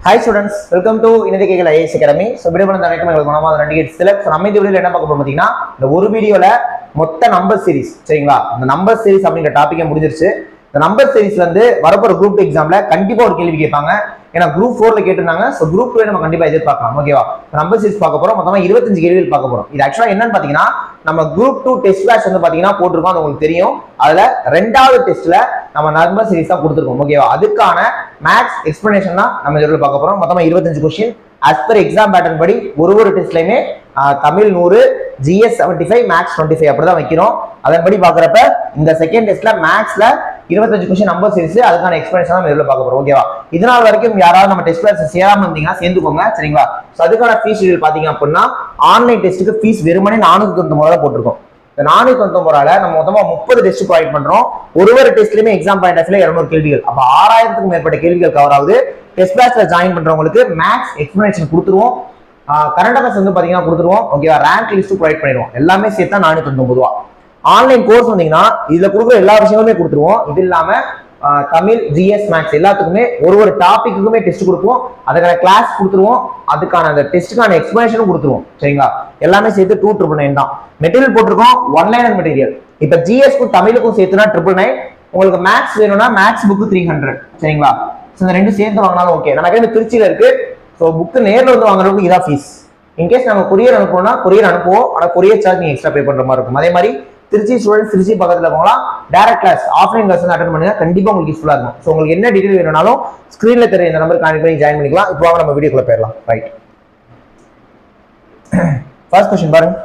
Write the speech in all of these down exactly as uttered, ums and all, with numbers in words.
Hi students, welcome to Inadikal I A S Academy. So video பண்ண தரக்கு உங்களுக்கு மனமார்ந்த நன்றிகள். select நம்ம இந்த வீடியோல என்ன பார்க்க போறோம் பாத்தீங்கன்னா இந்த ஒரு வீடியோல மொத்த நம்பர் சீரிஸ் சரிங்களா? இந்த நம்பர் சீரிஸ் அப்படிங்கற டாபிக்கே முடிஞ்சிருச்சு. இந்த நம்பர் சீரிஸ்ல இருந்து வரப்போற குரூப் எக்ஸாம்ல கண்டிப்பா ஒரு கேள்வி கேட்பாங்க. ஏன்னா குரூப் four ல கேட்டிருந்தாங்க. சோ குரூப் two நம்ம கண்டிப்பா எதிர்பார்க்கலாம். ஓகேவா? நம்பர் சீரிஸ் பார்க்க போறோம். மொத்தமா இருபத்தஞ்சு கேள்விகள் பார்க்க போறோம். இது एक्चुअली என்னன்னு பாத்தீங்கன்னா நம்ம குரூப் two டெஸ்ட் பேட்ச் வந்து பாத்தீங்கன்னா போட்டுருக்கோம். அது உங்களுக்கு தெரியும். அதுல இரண்டாவது டெஸ்ட்ல நம்ம நம்பர் சீரிஸ் தான் கொடுத்திருக்கோம். ஓகேவா? அதுக்கான மேத்ஸ் எக்ஸ்பிளனேஷன் தான் நம்ம இதோட பார்க்க போறோம். மொத்தமா இருபத்தஞ்சு question as per exam pattern படி ஒரு ஒரு டெஸ்ட்லயுமே தமிழ் நூறு, ஜிஎஸ் seventy-five, மேத்ஸ் twenty-five அப்படி தான் வைக்கிறோம். அதன்படி பார்க்கறப்ப இந்த செகண்ட் டெஸ்ட்ல மேத்ஸ்ல இருபத்தஞ்சு क्वेश्चन நம்பர் சீரிஸ் அதுக்கான எக்ஸ்பிளனேஷன் தான் இதோட பார்க்க போறோம். ஓகேவா? இதனால் வரைக்கும் யாராவது நம்ம டெஸ்ட் கிளாஸ் சேராம இருந்தீங்கன்னா சேர்ந்துக்கோங்க சரிங்களா? சோ அதுக்கான ஃபீஸ் ஷெட்யூல் பாத்தீங்க அப்படின்னா ஆன்லைன் டெஸ்ட்டுக்கு ஃபீஸ் வெறுமனே நானூத்தி தொண்ணூத்தி ஒன்பது ரூபாய் போட்டுருக்கோம். இந்த நானூத்தி தொண்ணூத்தி ஒன்பது ரூபாயில நம்ம மொத்தமா முப்பது டெஸ்ட் ப்ரொவைட் பண்றோம். ஒரு ஒரு டெஸ்ட்லயுமே எக்ஸாம் பாயிண்ட் ஆஃப் வியூல இருநூறு கேள்விகள். அப்ப ஆறாயிரத்துக்கும் மேற்பட்ட கேள்விகள் கவர் ஆகுது. டெஸ்ட் பேட்ச்ல ஜாயின் பண்றவங்களுக்கு மேத்ஸ் எக்ஸ்பிளனேஷன் கொடுத்துருவோம். கரண்ட் அஃபேர்ஸ் வந்து பாத்தீங்கன்னா கொடுத்துருவோம். ஓகேவா? ரேங்க் லிஸ்ட் ப்ரொவைட் பண்ணிடுவோம். எல்லாமே சேர்த்தா நானூத்தி தொண்ணூத்தி ஒன்பது ரூபாய். ஆன்லைன் கோர்ஸ் வந்தீங்கன்னா இதுல கொடுக்குற எல்லா விஷயங்களுமே கொடுத்துருவோம். இது இல்லாம தமிழ், ஜிஎஸ், மேத்ஸ் எல்லாத்துக்குமே ஒரு ஒரு டாபிக்குமே டெஸ்ட் கொடுப்போம். அதுக்கான கிளாஸ் கொடுத்துருவோம். அதுக்கான அந்த டெஸ்ட்டுக்கான எக்ஸ்பிளனேஷனும் கொடுத்துருவோம் சரிங்களா? எல்லாமே சேர்த்து டூ ட்ரிபிள் நைன் தான். மெட்டீரியல் போட்டிருக்கோம் ஒன் லைனர் மெட்டீரியல். இப்ப ஜிஎஸ்க்கும் தமிழுக்கும் சேர்த்துனா ட்ரிபிள் நைன். உங்களுக்கு மேத்ஸ் வேணும்னா மேத்ஸ் புக் த்ரீ ஹண்ட்ரட் சரிங்களா? இந்த ரெண்டு சேர்த்து வாங்கினாலும் ஓகே. நம்ம கிட்ட திருச்சியில இருக்கு. ஸோ புக்கு நேரில் வந்து வாங்குறதுக்கு இதான் ஃபீஸ். இன்கேஸ் நாங்கள் கொரியர் அனுப்பணும்னா கொரியர் அனுப்புவோம். ஆனால் கொரியர் சார்ஜ் நீங்க எக்ஸ்ட்ரா பே பண்ற மாதிரி இருக்கும். அதே மாதிரி திருச்சி ஸ்டூடெண்ட்ஸ் திருச்சி பக்கத்துல இருக்கவங்களா டைரக்ட் கிளாஸ் ஆஃப்லைன் கிளாஸ் வந்து அட்டெண்ட் பண்ணுங்க. கண்டிப்பா உங்களுக்கு யூஸ்ஃபுல்லா இருக்கும். ஸோ உங்களுக்கு என்ன டீடைல் வேணும்னாலும் ஸ்கிரீன்ல தெரிய இந்த நம்பர் கான்டாக்ட் பண்ணி ஜாயின் பண்ணிக்கலாம். இப்போ வாங்க நம்ம வீடியோக்குள்ள போயிடலாம். ரைட், ஃபர்ஸ்ட் क्वेश्चन பாருங்க.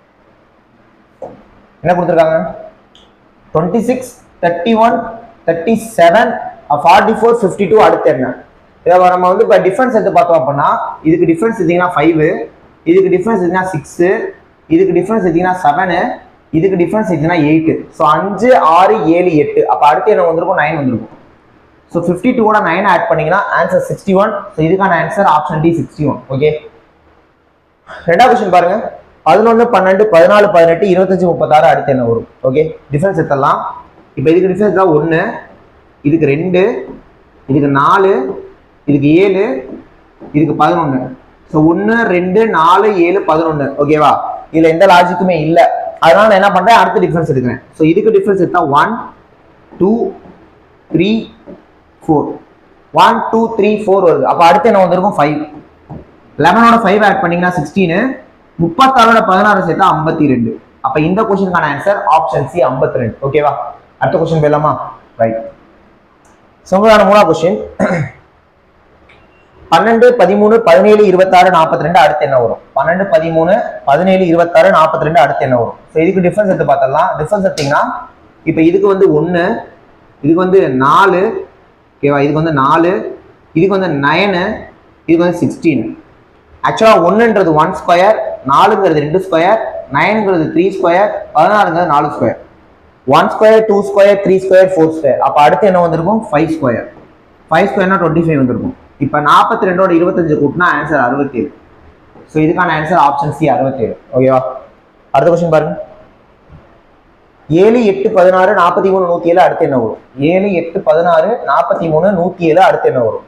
என்ன கொடுத்திருக்காங்க? Twenty six, thirty one, thirty seven, forty four, fifty two அடுத்து என்ன? இதை நம்ம வந்து இப்போ டிஃபரன்ஸ் எடுத்து பார்த்தோம் அப்படின்னா இதுக்கு டிஃபரன்ஸ் எடுத்தீங்கன்னா ஃபைவ், இதுக்கு டிஃபரன்ஸ் எடுத்தீங்கன்னா சிக்ஸ், இதுக்கு டிஃபரன்ஸ் எடுத்தீங்கன்னா செவனு, இதுக்கு டிஃபரன்ஸ் எடுத்தீங்கன்னா எயிட். ஸோ அஞ்சு, ஆறு, ஏழு, எட்டு. அப்போ அடுத்து என்ன வந்திருக்கும்? நைன் வந்திருக்கும். ஸோ ஃபிஃப்டி டூவோட நைன் ஆட் பண்ணீங்கன்னா ஆன்சர் சிக்ஸ்டி ஒன். ஸோ இதுக்கான answer option D sixty one. Okay, ரெண்டாவது கொஸ்டின் பாருங்க. பதினொன்று, பன்னெண்டு, பதினாலு, பதினெட்டு, இருபத்தஞ்சு, முப்பத்தாறு அடுத்து என்ன வரும்? ஓகே, டிஃபரன்ஸ் எடுத்துடலாம். இப்போ இதுக்கு டிஃபரன்ஸ் தான் ஒன்று, இதுக்கு ரெண்டு, இதுக்கு நாலு, இதுக்கு ஏழு, இதுக்கு பதினொன்று. ஸோ ஒன்று, ரெண்டு, நாலு, ஏழு, பதினொன்று. ஓகேவா? இதுல எந்த லாஜிக்குமே இல்லை. அதனால நான் என்ன பண்றேன்? அடுத்த டிஃபரன்ஸ் எடுக்கிறேன். ஸோ இதுக்கு டிஃபரன்ஸ் எடுத்தா one, two, three, four. One, two, three, four வருது. அப்போ அடுத்து என்ன வந்திருக்கும்? ஃபைவ். லெவனோட ஃபைவ் ஆட் பண்ணீங்கன்னா சிக்ஸ்டீனு, முப்பத்தாறோட பதினாறு சேர்த்தா ஐம்பத்தி ரெண்டு. அப்ப இந்த கொஸ்டினுக்கான ஆன்சர் ஆப்ஷன் சி ஐம்பத்தி ரெண்டு. ஓகேவா? அடுத்த கொஸ்டின் போயிடலாமா? ரைட். ஸோ உங்களுக்கான மூணாவது கொஸ்டின். பன்னெண்டு, பதிமூணு, பதினேழு, இருபத்தாறு, நாற்பத்தி ரெண்டு அடுத்து என்ன வரும்? பன்னெண்டு, பதிமூணு, பதினேழு, இருபத்தாறு, நாற்பத்தி ரெண்டு அடுத்து என்ன வரும்? ஸோ இதுக்கு டிஃபரன்ஸ் எடுத்து பார்த்தலாம். டிஃபரன்ஸ் எடுத்தீங்கன்னா இப்போ இதுக்கு வந்து ஒன்று, இதுக்கு வந்து நாலு, ஓகேவா? இதுக்கு வந்து நாலு, இதுக்கு வந்து நயனு, இதுக்கு வந்து சிக்ஸ்டீன். ஆக்சுவலாக ஒன்றுன்றது ஒன் ஸ்கொயர், நாலுங்கிறது ரெண்டு ஸ்கொயர், நைனுங்கிறது த்ரீ ஸ்கொயர், பதினாறுங்கிறது நாலு square. One square, two square, three square, four square. அப்போ அடுத்து என்ன வந்திருக்கும்? Five square. ஃபைவ் ஸ்கொயர்னா டுவெண்ட்டி ஃபைவ் வந்திருக்கும். இப்போ நாற்பத்தி ரெண்டோட இருபத்தஞ்சு கூட்டினா ஆன்சர் அறுபத்தி ஏழு. ஸோ இதுக்கான ஆன்சர் ஆப்ஷன் சி அறுபத்தி ஏழு. ஓகேவா? அடுத்த கொஸ்டின் பாருங்க. ஏழு, எட்டு, பதினாறு, நாற்பத்தி மூணு, நூத்தி ஏழு அடுத்து என்ன வரும்? ஏழு, எட்டு, பதினாறு, நாற்பத்தி மூணு, நூத்தி ஏழு அடுத்து என்ன வரும்?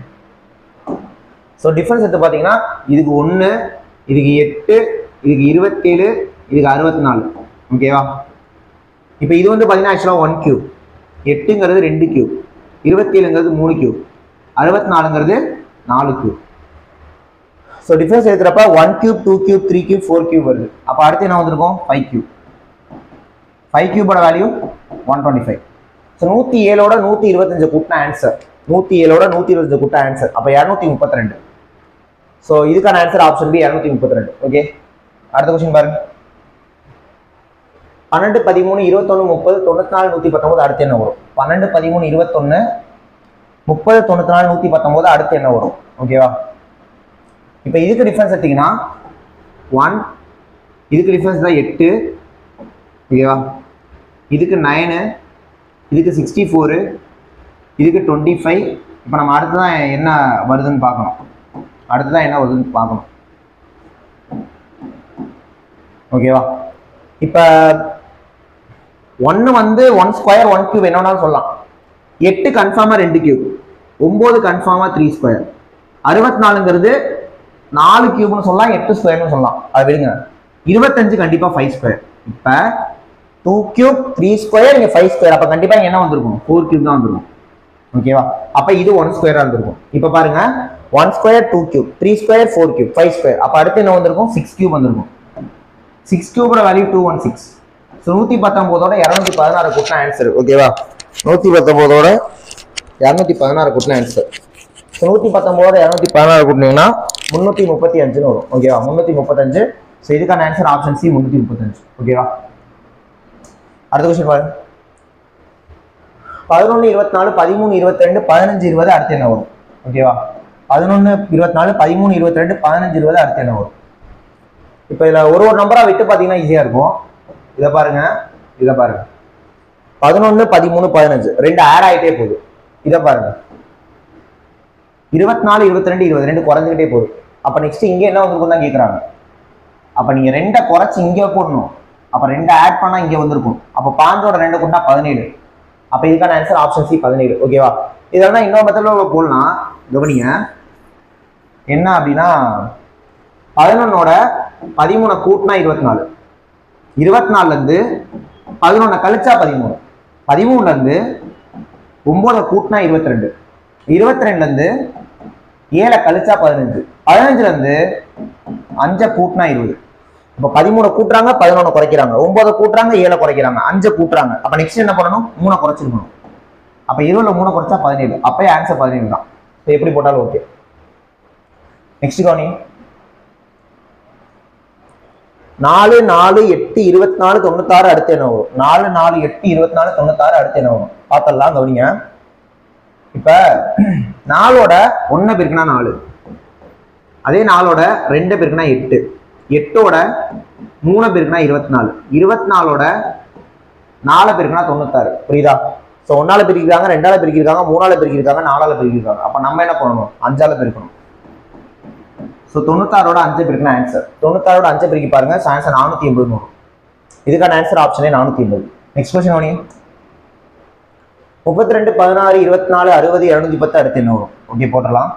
ஸோ டிஃபரன்ஸ் எடுத்து பார்த்தீங்கன்னா இதுக்கு ஒன்று, இதுக்கு எட்டு, இதுக்கு இருபத்தேழு, இதுக்கு அறுபத்தி நாலு. ஓகேவா? இப்போ இது வந்து பார்த்தீங்கன்னா ஆக்சுவலாக ஒன் கியூப், எட்டுங்கிறது ரெண்டு கியூப், இருபத்தேழுங்கிறது மூணு கியூப், அறுபத்தி நாலுங்கிறது நாலு கியூப். ஸோ டிஃபரன்ஸ் எடுக்கிறப்ப one cube, two cube, three cube, four cube வருது. அப்போ அடுத்து என்ன வந்திருக்கும்? Five cube. ஃபைவ் கியூபோட value one twenty five. So நூற்றி ஏழோட நூற்றி இருபத்தஞ்சு கூட்டின ஆன்சர், நூற்றி ஏழோட நூற்றி இருபத்தஞ்சு கூட்டின ஆன்சர் அப்போ இரநூத்தி முப்பத்தி ரெண்டு. ஸோ இதுக்கான ஆன்சர் ஆப்ஷன் பி இரநூத்தி முப்பத்தி ரெண்டு. ஓகே, அடுத்த கொஸ்டின் பாருங்க. பன்னெண்டு, பதிமூணு, இருபத்தொன்னு, முப்பது, தொண்ணூத்தி நாலு, நூற்றி பத்தொன்பது அடுத்து என்ன வரும்? பன்னெண்டு, பதிமூணு, இருபத்தொன்னு, முப்பது, தொண்ணூத்தி நாலு, நூற்றி பத்தொன்பது அடுத்து என்ன வரும்? ஓகேவா? இப்போ இதுக்கு டிஃபரன்ஸ் எடுத்தீங்கன்னா ஒன், இதுக்கு டிஃபரன்ஸ் தான் எட்டு. ஓகேவா? இதுக்கு நைனு, இதுக்கு சிக்ஸ்டி ஃபோரு, இதுக்கு டுவெண்ட்டி ஃபைவ். இப்போ நம்ம அடுத்ததான் என்ன வருதுன்னு பார்க்கணும். அடுத்ததான் என்ன வருதுன்னு பார்க்கணும். ஓகேவா? இப்போ ஒன்று வந்து ஒன் ஸ்கொயர், ஒன் கியூப் என்னன்னாலும் சொல்லலாம். எட்டு கன்ஃபார்மா ரெண்டு கியூப், ஒன்பது கன்ஃபார்மா த்ரீ ஸ்கொயர், அறுபத்தி நாலுங்கிறது நாலு கியூப்னு சொல்லலாம், எட்டு ஸ்கொயர்னு சொல்லலாம், அது விடுங்க. இருபத்தஞ்சு கண்டிப்பா ஃபைவ் ஸ்கொயர். இப்ப டூ கியூப் த்ரீ ஸ்கொயர் இங்க ஃபைவ் ஸ்கொயர், அப்ப கண்டிப்பா இங்க என்ன வந்திருக்கும், ஃபோர் கியூப் தான் வந்திருக்கும். ஓகேவா? அப்ப இது ஒன் ஸ்கொயரா இருந்திருக்கும். இப்ப பாருங்க, one square two cube, three square four cube, five square, அப்ப அடுத்து என்ன வந்திருக்கும், சிக்ஸ் கியூப் வந்திருக்கும். சிக்ஸ் கியூபோட value two one six. So நூத்தி பத்தொன்பதோட இரநூத்தி பதினாறு கூட்டின ஆன்சர். ஓகேவா? நூத்தி பத்தொன்பதோட இரநூத்தி பதினாறு கூட்டின ஆன்சர். ஸோ நூத்தி பத்தொன்பதோட இரநூத்தி பதினாறு கூட்டினீங்கன்னா முன்னூத்தி முப்பத்தி அஞ்சுன்னு வரும். ஓகேவா? முன்னூத்தி முப்பத்தஞ்சு. ஸோ இதுக்கான ஆன்சர் ஆப்ஷன் சி, முன்னூத்தி முப்பத்தஞ்சு. ஓகேவா? அடுத்த கொஸ்டின் பாருங்க. பதினொன்னு இருபத்தி நாலு பதிமூணு இருபத்தி ரெண்டு பதினஞ்சு இருபது அடுத்து என்ன வரும்? ஓகேவா? பதினொன்னு இருபத்தி நாலு பதிமூணு இருபத்தி ரெண்டு பதினஞ்சு இருபது அடுத்து என்ன வரும்? இப்போ இதுல ஒரு ஒரு நம்பரா விட்டு பாத்தீங்கன்னா ஈஸியா இருக்கும். இதை பாருங்க, இதை பாருங்க, பதினொன்னு பதிமூணு பதினஞ்சு ரெண்டு ஆட் ஆகிட்டே போகுது. இதை பாருங்க, இருபத்தி நாலு இருபத்தி ரெண்டு இருபது ரெண்டு குறைஞ்சிக்கிட்டே போகுது. அப்ப நெக்ஸ்ட் இங்க என்ன வந்திருக்கும் தான் கேட்கறாங்க. அப்ப நீங்க ரெண்டை குறைச்சி இங்க போடணும். அப்ப ரெண்டு ஆட் பண்ணா இங்க வந்திருக்கும். அப்ப பாஞ்சோட ரெண்டு கூட்டா பதினேழு. அப்ப இதுக்கான ஆன்சர் ஆப்ஷன் சி, பதினேழு. ஓகேவா? இதெல்லாம் இன்னொரு மெத்தட்ல போடலாம். கவனிங்க, என்ன அப்படின்னா பதினொன்னோட பதிமூணு கூட்டினா இருபத்தி நாலு, இருபத்தி நாலுல இருந்து பதினொன்னு கழிச்சா பதிமூணு, பதிமூணுல இருந்து ஒன்பதை கூட்டினா இருபத்தி ரெண்டு, இருபத்தி ரெண்டுல இருந்து ஏழை கழிச்சா பதினஞ்சு, பதினஞ்சுல இருந்து அஞ்சை கூட்டினா இருபது. இப்ப பதிமூணு கூட்டுறாங்க, பதினொன்னு குறைக்கிறாங்க, ஒன்பதை கூட்டுறாங்க, ஏழை குறைக்கிறாங்க, அஞ்சை கூட்டுறாங்க. அப்ப நெக்ஸ்ட் என்ன பண்ணணும், மூணை குறைச்சிருக்கணும். அப்ப இருபதுல மூணை குறைச்சா பதினேழு. அப்பயே ஆன்சர் பதினேழு தான். எப்படி போட்டாலும் ஓகே. நெக்ஸ்ட் கவனி, நாலு நாலு எட்டு இருபத்தி நாலு தொண்ணூத்தாறு அடுத்து என்ன வரும்? நாலு நாலு எட்டு இருபத்தி நாலு தொண்ணூத்தாறு அடுத்து என்ன வரும் பார்த்தலாம். கவனிங்க, இப்ப நாலோட ஒன்ன பெருக்குனா நாலு, அதே நாலோட ரெண்டு பெருக்குனா எட்டு, எட்டோட மூணு பெருக்குனா இருபத்தி நாலு, இருபத்தி நாலோட நாலு பெருக்குனா தொண்ணூத்தாறு. புரியுதா? ஸோ ஒன்னால பிரிக்கிறாங்க, ரெண்டால பிரிக்கிறாங்க, மூணால பிரிக்கிறாங்க, நாலால பிரிக்கிறாங்க. அப்ப நம்ம என்ன பண்ணணும், அஞ்சால பெருக்கணும். ஸோ தொண்ணூத்தாறோட அஞ்சு பெருக்குனா ஆன்சர். தொண்ணூத்தாறோட அஞ்சு பெருக்கி பாருங்க, ஆன்சர் நானூத்தி எண்பது வரும். இதுக்கான ஆன்சர் ஆப்ஷனே நானூத்தி எண்பது. நெக்ஸ்ட் கொஸ்டின் கவனி, முப்பத்தி ரெண்டு பதினாறு இருபத்தி நாலு அறுபது இருநூத்தி பத்து அடுத்து என்ன வரும்? ஓகே, போட்டலாம்.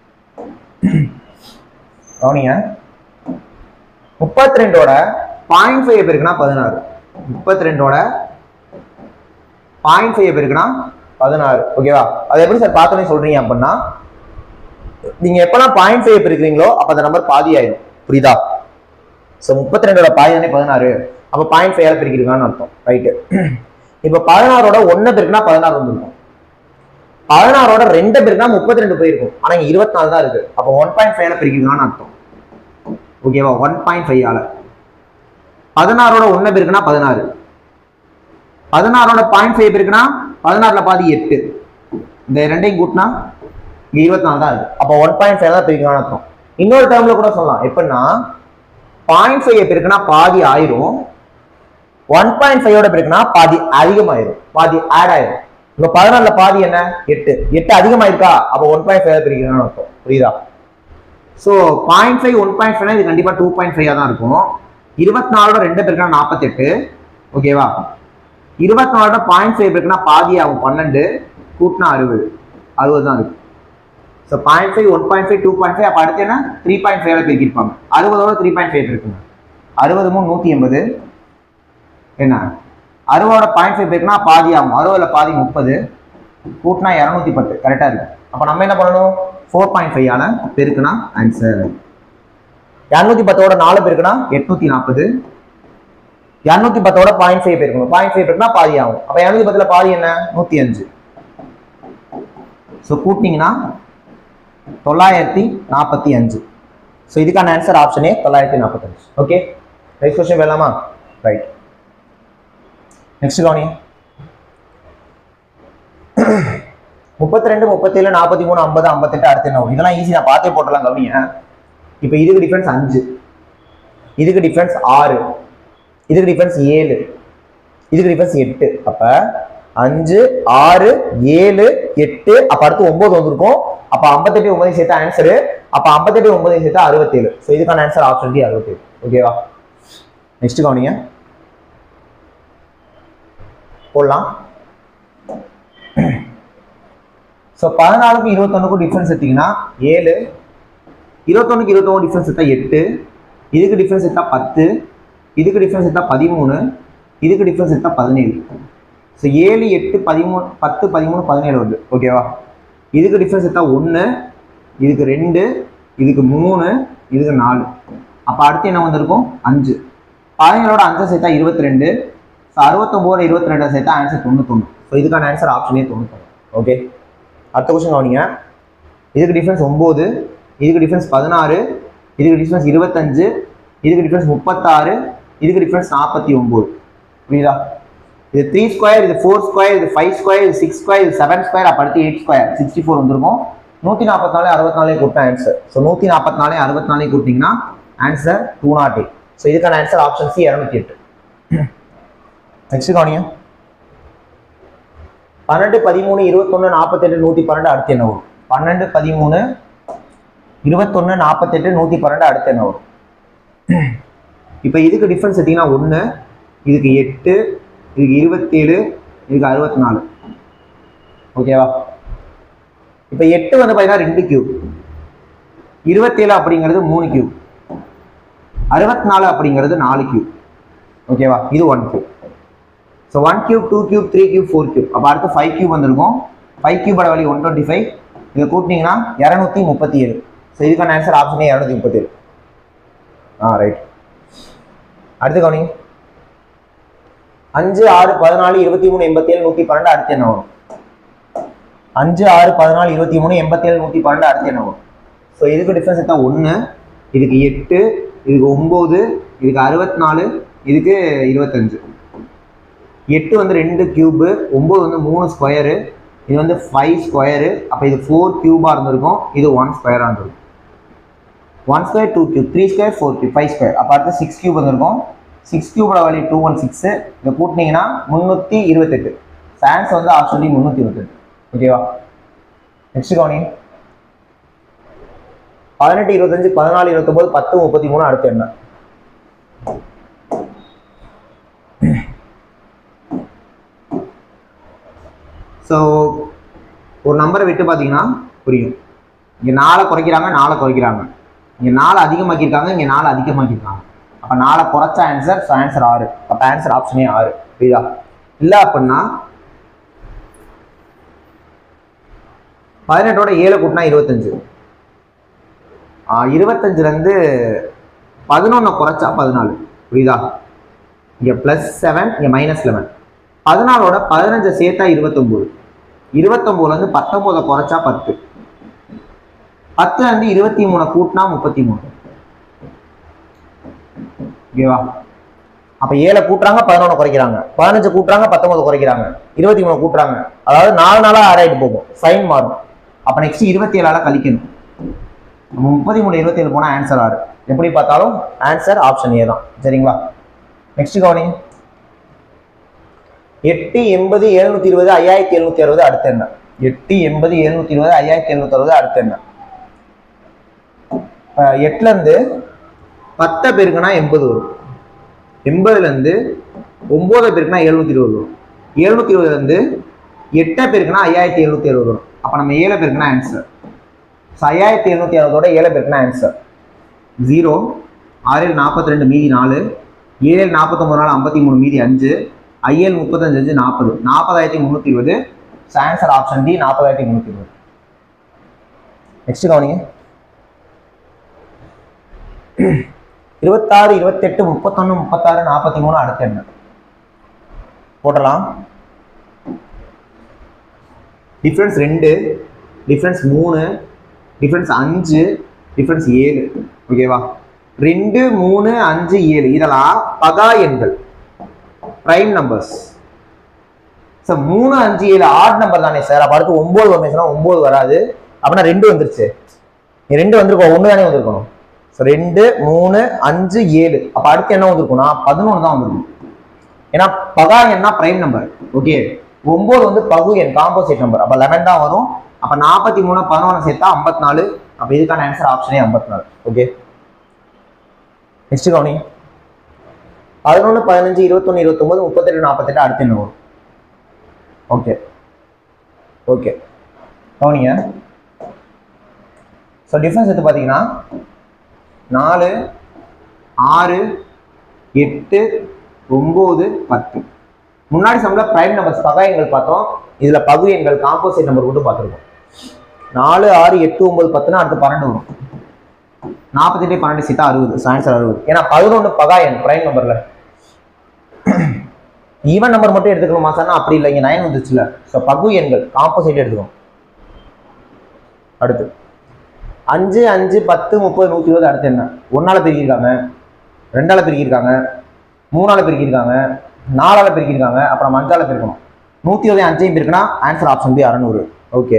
கவனிங்க, முப்பத்தி ரெண்டோட பாயிண்ட் ஃபைவ் பெருக்குனா பதினாறு, முப்பத்தி ரெண்டோட பாயிண்ட் ஃபைவ் பெருக்குனா பதினாறு. ஓகேவா? அது எப்படி சார் பார்த்தோன்னே சொல்றீங்க அப்படின்னா, நீங்க எப்பெல்லாம் பாயிண்ட் ஃபைவ் பெருக்கிறீங்களோ அப்ப அந்த நம்பர் பாதி ஆயிடும். புரியுதா? சோ முப்பத்தி ரெண்டோட பாதி தானே பதினாறு, அப்ப பாயிண்ட் ஃபைவ் பிரிக்கிறான்னு அர்த்தம். ரைட்டு. இப்ப பதினாறோட ஒன்னு பெருக்குனா பதினாறு வந்துருக்கும், பதினாறோட ரெண்டு பெருக்குனா முப்பத்தி ரெண்டு போயிருக்கும். ஆனா இங்க இருபத்தி நாலு தான் இருக்கு. அப்ப ஒன் பாயிண்ட் ஃபைவ் பிரிக்கிறான்னு அர்த்தம். ஓகேவா? ஒன் பாயிண்ட் ஃபைவ் ஆல பதினாறோட ஒன்னு பெருக்குனா பதினாறு, பதினாறோட பாயிண்ட் ஃபைவ் பெருக்குனா பதினாறுல பாதி எட்டு, இந்த ரெண்டையும் கூட்டினா இருபத்தி நாலு தான் இருக்கு. அப்ப ஒன் பாயிண்ட் ஃபைவ் தான் பிரிக்கணும்னு அர்த்தம். இன்னொரு டேர்ம்ல கூட சொல்லலாம். எப்படின்னா பாயிண்ட் ஃபைவ் பிரிக்குனா பாதி ஆயிரும், ஒன் பாயிண்ட் ஃபைவோட பிரிக்குனா பாதி அதிகமாயிரும், பாதி ஆட் ஆயிரும். இப்ப பதினாறுல பாதி என்ன, எட்டு, எட்டு அதிகமாயிருக்கா, அப்ப ஒன் பாயிண்ட் ஃபைவ் பிரிக்கணும்னு அர்த்தம். புரியுதா? So point five one point five இது கண்டிப்பா டூ பாயிண்ட் ஃபைவ் தான் இருக்கும். இருபத்தி நாலோட ரெண்டு பேருக்குனா நாற்பத்தி எட்டு. ஓகேவா? இருபத்தி நாலோட பாயிண்ட் ஃபைவ் இருக்குன்னா பாதி ஆகும், பன்னெண்டு கூட்டினா அறுபது, அறுபது தான் இருக்கு. So point five one point five two point five அப்போ அடுத்து என்ன த்ரீ பாயிண்ட் ஃபைவ்ல பிரிக்கிருப்பாங்க. அறுபதோட த்ரீ பாயிண்ட் ஃபைவ் இருக்குங்க, அறுபது மூணு நூற்றி எண்பது. என்ன அறுபதோட பாயிண்ட் ஃபைவ் இருக்குன்னா பாதி ஆகும், அறுபதுல பாதி முப்பது கூட்டினா இரநூத்தி பத்து கரெக்டாக இருக்கு. அப்போ நம்ம என்ன பண்ணணும், ஃபோர் பாயிண்ட் ஃபைவ் ஆல பெருக்குனா ஆன்சர். இரநூத்தி பத்தோட நாலு பேருக்குன்னா எட்நூத்தி நாற்பது, இரநூத்தி பத்தோட பாயிண்ட் ஃபைவ் பேருக்கணும், பாயிண்ட் ஃபைவ் பேருக்குன்னா பாதி ஆகும். அப்போ இரநூத்தி பத்துல பாதி என்ன, நூத்தி அஞ்சு. ஸோ கூட்டினீங்கன்னா தொள்ளாயிரத்தி நாற்பத்தி அஞ்சு. ஸோ இதுக்கான ஆன்சர் ஆப்ஷனே தொள்ளாயிரத்தி நாற்பத்தஞ்சு. ஓகே, நெக்ஸ்ட் கொஸ்டின் வேலாமா? ரைட். நெக்ஸ்ட் கவனி, முப்பத்தி ரெண்டு முப்பத்தி ஏழு நாற்பத்தி மூணு ஐம்பது ஐம்பத்தெட்டு அடுத்து என்ன? இதெல்லாம் ஈஸி, நான் பார்த்தே போட்டலாம். கவனிங்க, இப்போ இதுக்கு டிஃபரன்ஸ் அஞ்சு, இதுக்கு டிஃபரன்ஸ் ஆறு, இதுக்கு டிஃபரன்ஸ் ஏழு, இதுக்கு டிஃபரன்ஸ் எட்டு. அப்ப அஞ்சு ஆறு ஏழு எட்டு, அப்ப அடுத்து ஒன்பது வந்திருக்கும். அப்ப ஐம்பத்தெட்டு ஒன்பது சேர்த்தா ஆன்சரு, அப்ப ஐம்பத்தெட்டு ஒன்பது சேர்த்தா அறுபத்தேழு. ஸோ இதுக்கான ஆன்சர் ஆப்ஷன் டி அறுபத்தேழு. ஓகேவா? நெக்ஸ்ட் கவனிங்க, போடலாம். ஸோ பதினாலுக்கும் இருபத்தொன்னுக்கும் டிஃபரன்ஸ் எடுத்தீங்கன்னா ஏழு, இருபத்தொன்னுக்கு இருபத்தொன்று டிஃபரன்ஸ் எடுத்தா எட்டு, இதுக்கு டிஃபரன்ஸ் எடுத்தா பத்து, இதுக்கு டிஃபரன்ஸ் எடுத்தா பதிமூணு, இதுக்கு டிஃபரன்ஸ் எடுத்தா பதினேழு. ஸோ ஏழு எட்டு பதிமூணு பத்து பதிமூணு பதினேழு வருது. ஓகேவா? இதுக்கு டிஃபரன்ஸ் எடுத்தா ஒன்று, இதுக்கு ரெண்டு, இதுக்கு மூணு, இதுக்கு நாலு. அப்போ அடுத்து என்ன வந்திருக்கும்? அஞ்சு. பதினேழோட அஞ்சை சேர்த்தா இருபத்தி ரெண்டு. ஸோ அறுபத்தொம்போது இருபத்தி ரெண்டு சேர்த்தா ஆன்சர் தொண்ணூத்தொன்று. ஸோ இதுக்கான ஆன்சர் ஆப்ஷனே தொண்ணூத்தொன்று. ஓகே, அடுத்த கொஸ்டின் கவனிங்க. இதுக்கு டிஃபரன்ஸ் ஒம்பது, இதுக்கு டிஃபரன்ஸ் பதினாறு, இதுக்கு டிஃபரன்ஸ் இருபத்தஞ்சு, இதுக்கு டிஃபரன்ஸ் முப்பத்தாறு, இதுக்கு டிஃபரன்ஸ் நாற்பத்தி ஒம்பது. புரியுதா? இது த்ரீ ஸ்கொயர், இது ஃபோர் ஸ்கொயர், இது ஃபைவ் ஸ்கொயர், இது சிக்ஸ் ஸ்கொயர், இது செவன் ஸ்கொயர், அப்போ அடுத்து எயிட் ஸ்கொயர், சிக்ஸ்டி ஃபோர் வந்துருக்கும். நூற்றி நாற்பத்தி நாலு அறுபத்தி நாலே கொடுத்தா ஆன்சர். ஸோ நூற்றி நாற்பத்தி நாலு அறுபத்தி நாலே கொடுத்தீங்கன்னா answer two nought eight. So இதுக்கான ஆன்சர் ஆப்ஷன் சி இரநூத்தி எட்டு. நெக்ஸ்ட் கவனிங்க. பன்னெண்டு பதிமூணு இருபத்தொன்னு நாற்பத்தெட்டு நூற்றி பன்னெண்டு அடுத்து என்ன வரும்? பன்னெண்டு பதிமூணு இருபத்தொன்னு நாற்பத்தெட்டு நூற்றி பன்னெண்டு அடுத்து என்ன வரும்? இப்போ இதுக்கு டிஃபரன்ஸ் எடுத்தீங்கன்னா ஒன்று, இதுக்கு எட்டு, இதுக்கு இருபத்தேழு, இதுக்கு அறுபத்தி நாலு. ஓகேவா? இப்போ எட்டு வந்து பார்த்தீங்கன்னா ரெண்டு கியூப், இருபத்தேழு அப்படிங்கிறது மூணு கியூப், அறுபத்தி நாலு அப்படிங்கிறது நாலு கியூப். ஓகேவா? இது one cube. So one cube, two cube, three cube, four cube. அப்போ அடுத்து ஃபைவ் கியூப் வந்திருக்கும். ஃபைவ் கியூபோட வேல்யூ ஒன் டுவெண்ட்டி ஃபைவ். இதை கூட்டினீங்கன்னா இரநூத்தி முப்பத்தி ஏழு. ஸோ இதுக்கான ஆன்சர் ஆப்ஷனே இரநூத்தி முப்பத்தி ஏழு. ஆ ரைட். அடுத்து கவனிங்க. அஞ்சு ஆறு பதினாலு இருபத்தி மூணு எண்பத்தி ஏழு நூற்றி பன்னெண்டு அடுத்து என்ன வரும்? அஞ்சு ஆறு பதினாலு இருபத்தி மூணு எண்பத்தி ஏழு நூற்றி பன்னெண்டு அடுத்து என்ன வரும்? ஸோ இதுக்கு டிஃபரன்ஸ் எடுத்தா ஒன்று, இதுக்கு எட்டு, இதுக்கு ஒம்பது, இதுக்கு அறுபத்தி நாலு, இதுக்கு இருபத்தஞ்சு. எட்டு வந்து ரெண்டு கியூபு, ஒம்பது வந்து மூணு ஸ்கொயரு, இது வந்து ஃபைவ் ஸ்கொயரு. அப்போ இது ஃபோர் கியூபாக இருந்திருக்கும், இது ஒன் ஸ்கொயராக இருந்திருக்கும். One square two cube, three square four cube, five square. அப்போ அடுத்து சிக்ஸ் கியூப் வந்திருக்கும். சிக்ஸ் கியூபோட வேல்யூ டூ ஒன் சிக்ஸு. இதை கூட்டினீங்கன்னா முந்நூற்றி இருபத்தெட்டு. ஆன்சர் வந்து ஆப்ஷன் முந்நூற்றி இருபத்தெட்டு. ஓகேவா? நெக்ஸ்ட் கவனி. பதினெட்டு இருபத்தஞ்சு பதினாலு இருபத்தொம்போது பத்து முப்பத்தி மூணு அடுத்து என்ன? ஸோ ஒரு நம்பரை விட்டு பார்த்தீங்கன்னா புரியும். இங்கே நாலை குறைக்கிறாங்க, நாலை குறைக்கிறாங்க, இங்கே நாலு அதிகமாக்கியிருக்காங்க, இங்கே நாலு அதிகமாக்கியிருக்காங்க. அப்போ நாலை குறைச்ச ஆன்சர். ஸோ ஆன்சர் ஆறு. அப்போ ஆன்சர் ஆப்ஷனே ஆறு. புரியுதா? இல்லை அப்படின்னா பதினெட்டோட ஏழை கூட்டினா இருபத்தஞ்சு. இருபத்தஞ்சுலேருந்து பதினொன்று குறைச்சா பதினாலு. புரியுதா? இங்கே ப்ளஸ் செவன், இங்கே மைனஸ் லெவன். பதினாலோட பதினஞ்சை சேர்த்தா இருபத்தொம்போது. இருபத்தொம்போதுலேருந்து பத்தொம்போதை குறைச்சா பத்து. பத்துலேருந்து இருபத்தி மூணு கூட்டினா முப்பத்தி மூணு. ஓகேவா? அப்போ ஏழை கூட்டுறாங்க, பதினொன்று குறைக்கிறாங்க, பதினஞ்சு கூட்டுறாங்க, பத்தொன்பது குறைக்கிறாங்க, இருபத்தி மூணு கூட்டுறாங்க. அதாவது நாலு நாளாக ஆறாயிட்டு போகும், சைன் மாறும். அப்போ நெக்ஸ்ட் இருபத்தி ஏழால கழிக்கணும். முப்பத்தி மூணு இருபத்தி ஏழு போனால் ஆன்சர் ஆறு. எப்படி பார்த்தாலும் ஆன்சர் ஆப்ஷன் ஏ தான். சரிங்களா? நெக்ஸ்ட் கவனிங். எட்டு எண்பது எழுநூத்தி இருபது ஐயாயிரத்தி எழுநூத்தி அறுபது அடுத்து என்ன? எட்டு எண்பது எழுநூத்தி இருபது ஐயாயிரத்தி எழுநூத்தி அறுபது அடுத்து என்ன? எட்டுல இருந்து பத்தை பேருக்குன்னா எண்பது வரும். எண்பதுல இருந்து ஒன்பது பேருக்குன்னா எழுநூத்தி இருபது வரும். எழுநூத்தி இருபதுல இருந்து எட்டை பேருக்குன்னா ஐயாயிரத்தி எழுநூத்தி அறுபது வரும். அப்ப நம்ம ஏழு பேருக்குன்னா ஆன்சர். ஐயாயிரத்தி எழுநூத்தி அறுபதோட ஏழு பேருக்குன்னா ஆன்சர் ஜீரோ. ஆறு நாற்பத்தி ரெண்டு மீதி நாலு, ஏழு நாற்பத்தி ஒன்பது நாலு ஐம்பத்தி மூணு மீதி அஞ்சு, ஐஏழு முப்பத்தஞ்சு அஞ்சு நாற்பது, நாற்பதாயிரத்தி முந்நூற்றி இருபது. ஆன்சர் ஆப்ஷன் டி நாற்பதாயிரத்தி முந்நூற்றி இருபது. நெக்ஸ்ட் கவனிங்க. இருபத்தாறு இருபத்தெட்டு முப்பத்தொன்னு முப்பத்தாறு நாற்பத்தி மூணு அடுத்து என்ன? போட்டலாம். டிஃபரன்ஸ் ரெண்டு, டிஃபரன்ஸ் மூணு, டிஃபரன்ஸ் அஞ்சு, டிஃபரன்ஸ் ஏழு. ஓகேவா? ரெண்டு மூணு அஞ்சு ஏழு இதெல்லாம் பகா எண்கள், பிரைம் நம்பர்ஸ். சார் மூணு அஞ்சு ஏழு ஆட் நம்பர் தானே சார். அப்ப அடுத்து ஒன்பது வந்துச்சுன்னா ஒன்பது வராது. அப்படின்னா ரெண்டு வந்துருச்சு. ரெண்டு வந்திருக்கோம், ஒன்று தானே வந்திருக்கணும். ரெண்டு மூணு அஞ்சு ஏழு. அப்ப அடுத்து என்ன வந்திருக்கும்னா பதினொன்று தான் வந்திருக்கும். ஏன்னா பகா எண்ணா பிரைம் நம்பர். ஓகே, ஒன்பது வந்து பகு எண், காம்போசிட் நம்பர். அப்ப லெவன் தான் வரும். அப்ப நாற்பத்தி மூணு பதினொன்று சேர்த்தா ஐம்பத்தி நாலு. அப்ப இதுக்கான ஆன்சர் ஆப்ஷனே ஐம்பத்தி நாலு. ஓகே, நெக்ஸ்ட் கவனி. பதினொன்று பதினஞ்சு இருபத்தொன்னு இருபத்தொன்பது முப்பத்தெட்டு நாற்பத்தெட்டு அடுத்து என்ன வரும்? ஓகே ஓகே கவனிங்க. ஸோ டிஃபரன்ஸ் எடுத்து பார்த்தீங்கன்னா நாலு ஆறு எட்டு ஒம்பது பத்து. முன்னாடி சம்மில் பிரைம் நம்பர்ஸ் பகா எண்கள் பார்த்தோம், இதில் பகு எண்கள் காம்போசிட் நம்பர் மட்டும் பார்த்துருக்கோம். நாலு ஆறு எட்டு ஒம்பது பத்துனா அடுத்து பன்னெண்டு வரும். நாற்பத்தெட்டு பன்னெண்டு சீட்டா அறுபது. ஆன்சர் அறுபது. ஏன்னா பதினொன்று பகா எண் பிரைம் நம்பரில். ஈவன் நம்பர் மட்டும் எடுத்துக்கணுமா சார்? அப்படி இல்லை, இங்கே நைன் வந்துச்சுல. ஸோ பகு எண்கள் காம்போசிட் எடுத்துக்கணும். அடுத்து அஞ்சு அஞ்சு பத்து முப்பது நூற்றி இருபது. அடுத்து என்ன? ஒன்னால பெருக்கியிருக்காங்க, ரெண்டால பெருக்கியிருக்காங்க, மூணால பெருக்கியிருக்காங்க, நாலால பெருக்கியிருக்காங்க, அப்புறம் அஞ்சால பெருக்கணும். நூற்றி இருபது அஞ்சையும் பெருக்குனா ஆன்சர் ஆப்ஷன் பி அறநூறு. ஓகே,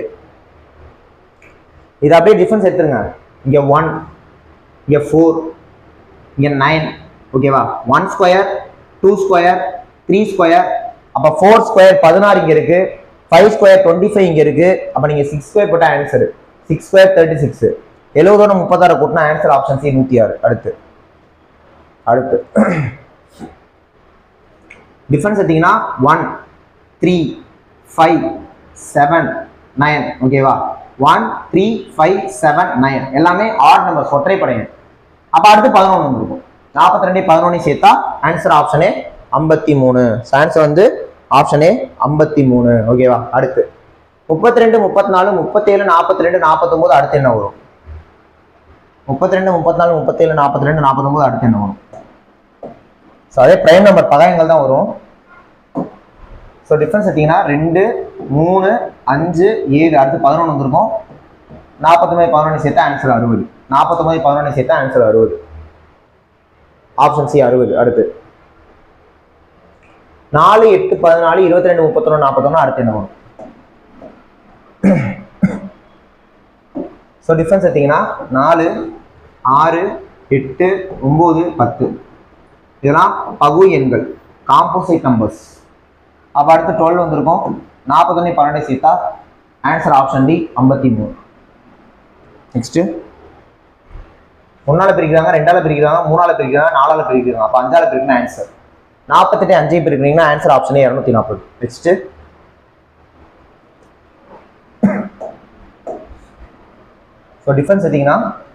இது அப்படியே டிஃபரன்ஸ் எடுத்துருங்க. இங்கே ஒன், இங்கே ஃபோர், இங்கே நைன். ஓகேவா? One square, two square, three square, அப்போ ஃபோர் ஸ்கொயர் பதினாறு இங்கே இருக்கு, ஃபைவ் ஸ்கொயர் டுவெண்ட்டி ஃபைவ் இங்கே இருக்கு. அப்போ நீங்கள் சிக்ஸ் ஸ்கொயர் போட்டால் answer six square thirty six. எழுபதோட முப்பத்தாறு கூட்டினா ஆன்சர் ஆப்ஷன் சி நூற்றி ஆறு. அடுத்து அடுத்து டிஃபரன்ஸ் எடுத்தீங்கன்னா one three five seven nine. ஓகேவா? One three five seven nine எல்லாமே ஆட் நம்பர், ஒற்றைப்படை. அப்போ அடுத்து பதினொன்று இருக்கும். நாற்பத்தி ரெண்டு பதினொன்று சேர்த்தா ஆன்சர் ஆப்ஷனே ஐம்பத்தி மூணு. ஆன்சர் வந்து ஆப்ஷனே ஐம்பத்தி மூணு. ஓகேவா? அடுத்து முப்பத்தி ரெண்டு முப்பத்தி நாலு முப்பத்தேழு நாற்பத்தி ரெண்டு நாற்பத்தொம்போது. அடுத்து என்ன வரும்? முப்பத்தி ரெண்டு முப்பத்தி நாலு முப்பத்தேழு நாற்பத்தி ரெண்டு நாற்பத்தொம்போது. அடுத்து என்ன வரும்? ஸோ அதே பிரைம் நம்பர் பகாயங்கள் தான் வரும். ஸோ டிஃபரன்ஸ் எடுத்தீங்கன்னா ரெண்டு மூணு அஞ்சு ஏழு. அடுத்து பதினொன்று வந்திருக்கும். நாற்பத்தொம்பது பதினொன்று சேர்த்தா ஆன்சர் அறுபது. நாற்பத்தொம்பது பதினொன்று சேர்த்தா ஆன்சர் அறுபது. ஆப்ஷன் சி அறுபது. அடுத்து நாலு எட்டு பதினாலு இருபத்தி ரெண்டு முப்பத்தொன்னு நாற்பத்தொன்னு. அடுத்து என்ன வரும்? ஸோ டிஃபரன்ஸ் எடுத்தீங்கன்னா நாலு ஆறு எட்டு ஒம்பது பத்து. இதெல்லாம் பகு எண்கள் காம்போசிட் நம்பர்ஸ். அப்போ அடுத்து டுவெல் வந்திருக்கும். நாற்பத்தொன்னு பன்னெண்டு சேர்த்தா ஆன்சர் ஆப்ஷன் டி ஐம்பத்தி மூணு. நெக்ஸ்ட் ஒன்னால பிரிக்கிறாங்க, ரெண்டால பிரிக்கிறாங்க, மூணால பிரிக்கிறாங்க, நாலால பிரிக்கிறாங்க. அப்போ அஞ்சால பிரிக்கணும் ஆன்சர். நாற்பத்தெட்டு அஞ்சையும் பிரிக்கிறீங்கன்னா ஆன்சர் ஆப்ஷனே இரநூத்தி நாற்பது. நெக்ஸ்ட் ஸோ டிஃபரன்ஸ் எடுத்தீங்கன்னா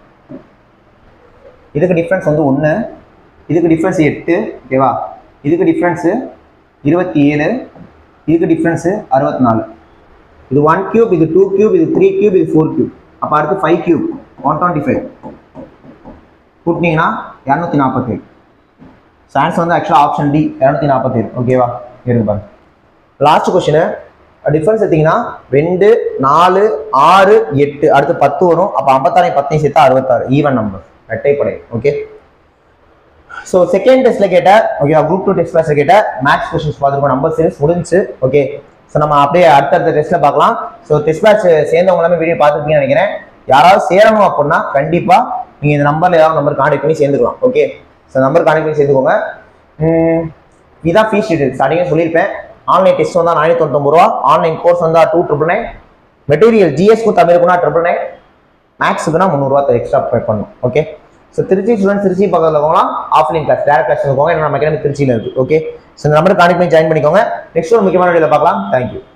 இதுக்கு டிஃபரன்ஸ் வந்து ஒன்று, இதுக்கு டிஃபரன்ஸ் எட்டு. ஓகேவா? இதுக்கு டிஃபரன்ஸு இருபத்தி ஏழு, இதுக்கு டிஃபரன்ஸு அறுபத்தி நாலு. இது ஒன் கியூப், இது டூ கியூப், இது த்ரீ கியூப், இது ஃபோர் கியூப். அப்போ அடுத்து five cube one twenty five கூட்டினீங்கன்னா இரநூத்தி நாற்பத்தேழு. ஸோ ஆன்சர் வந்து ஆக்சுவலாக ஆப்ஷன் டி இரநூத்தி நாற்பத்தேழு. ஓகேவா? இருக்கு பாருங்க. லாஸ்ட் கொஸ்டின் டிஃபரன்ஸ் எடுத்தீங்கன்னா ரெண்டு நாலு ஆறு எட்டு. அடுத்து பத்து வரும். அப்போ ஐம்பத்தாறு பத்தையும் சேர்த்தா அறுபத்தாறு. ஈவன் நம்பர், இரட்டைப்படை. ஓகே, ஸோ செகண்ட் டெஸ்ட்ல கேட்ட ஓகே குரூப் டூ டெஸ்ட் கிளாஸ்ல கேட்ட மேக்ஸ் கொஸ்டின்ஸ் பார்த்துருக்கோம். நம்பர் சீரிஸ் முடிஞ்சு. ஓகே, ஸோ நம்ம அப்படியே அடுத்தடுத்த டெஸ்ட்ல பார்க்கலாம். ஸோ டெஸ்ட் பேட்ச் சேர்ந்தவங்க எல்லாமே வீடியோ பார்த்துருக்கீங்கன்னு நினைக்கிறேன். யாராவது சேரணும் அப்படின்னா கண்டிப்பா நீங்க இந்த நம்பர்ல ஏதாவது நம்பர் கான்டெக்ட் பண்ணி சேர்ந்துக்கலாம். ஓகே, ஸோ நம்பர் கான்டெக்ட் பண்ணி சேர்ந்துக்கோங்க. இதான் ஃபீஸ் டீடைல்ஸ் ஸ்டார்டிங்கே சொல்லியிருப்பேன். ஆன்லைன் டெஸ்ட் வந்தால் நானூற்றி தொண்ணூத்தொம்பது ரூபா, ஆன்லைன் கோர்ஸ் வந்தால் டூ ட்ரிபிள் நைன், மெட்டீரியல் ஜிஎஸ்க்கும் தமிழுக்குனா ட்ரிபிள் நைன், மேக்ஸுக்குனா முந்நூறுரூவா எக்ஸ்ட்ரா பே பண்ணணும். Okay, so Trichy students Trichy பக்கத்தில் போகலாம். ஆஃப்லைன் கிளாஸ் டேரக்ட் கிளாஸ் போங்க. ஏன்னா நம்ம அகாடமி திருச்சியில் இருக்குது. ஓகே, ஸோ இந்த நம்பருக்கு கான்டெக்ட் பண்ணி ஜாயின் பண்ணிக்கோங்க. நெக்ஸ்ட் ஒரு முக்கியமான வீடியோவில் பார்க்கலாம். தேங்க்யூ.